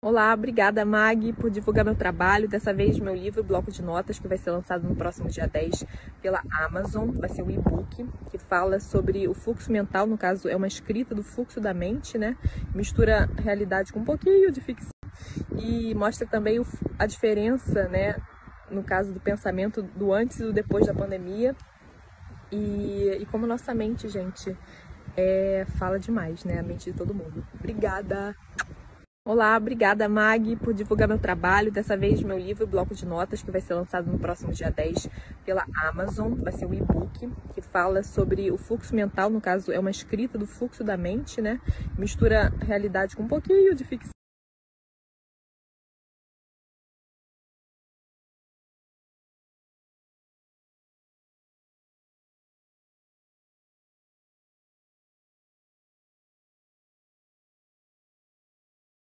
Olá, obrigada Mag por divulgar meu trabalho, dessa vez meu livro Bloco de Notas, que vai ser lançado no próximo dia 10 pela Amazon. Vai ser um e-book que fala sobre o fluxo mental, no caso é uma escrita do fluxo da mente, né? Mistura realidade com um pouquinho de ficção e mostra também a diferença, né? No caso do pensamento do antes e do depois da pandemia e como nossa mente, gente, fala demais, né? A mente de todo mundo. Obrigada! Olá, obrigada Mag por divulgar meu trabalho, dessa vez meu livro Bloco de Notas, que vai ser lançado no próximo dia 10 pela Amazon. Vai ser um e-book que fala sobre o fluxo mental, no caso é uma escrita do fluxo da mente, né? Mistura realidade com um pouquinho de ficção